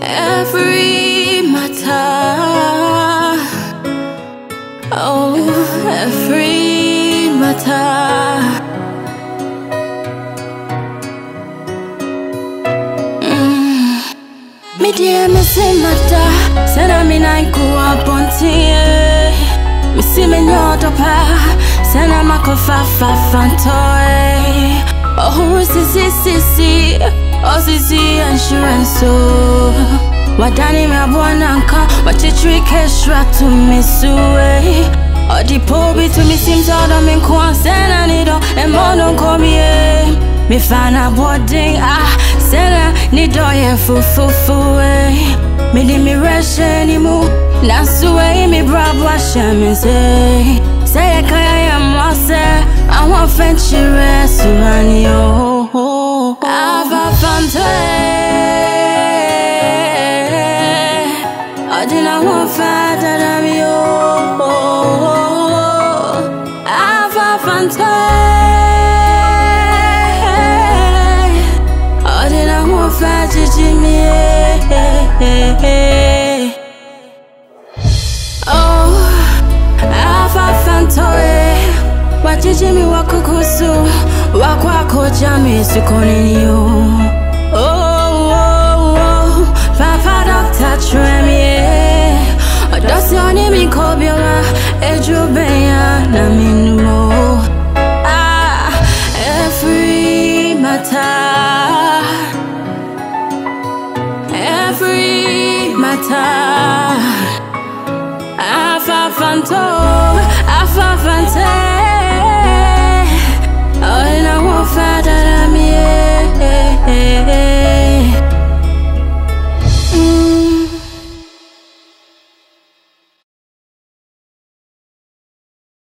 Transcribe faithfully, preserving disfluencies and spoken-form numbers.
every matter. Oh, every matter. Mm. Me dear, me say matter. Send a me nine go up on tea. Me see me nyoto pa. Send a ma ko fa fa fanto. Oh, si si si si. Oh, si si insurance so. Wadani me abwananka. Wachichri keshra to me suwe. Odi pobi to me seems all of me kwan. Send a nido and more don't call me. Me find a boarding ah. Send a nido ye fu fu fu. Me di me rush anymore. Nasuwe me brabo shame say. Say I can't say I want venture restaurant yo. Afafanto. I didn't want father than yo. Afafanto. I didn't want father Jimmy. Wachijimi wakukusu wakwako jami sukoneni yo. Oh oh oh, Papa Doctor Tremie. Odosi oni mi kobiola ejubeya na minumo. Ah, every matter, every matter. Afafanto, Afafanto.